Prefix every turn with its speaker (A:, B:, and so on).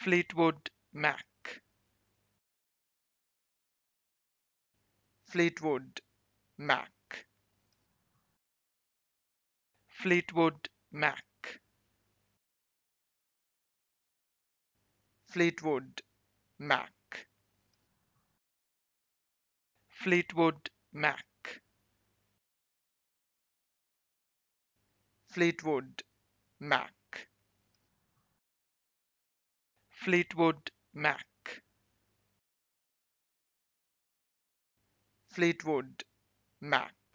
A: Fleetwood Mac, Fleetwood Mac, Fleetwood Mac, Fleetwood Mac, Fleetwood Mac, Fleetwood Mac, Fleetwood Mac, Fleetwood Mac.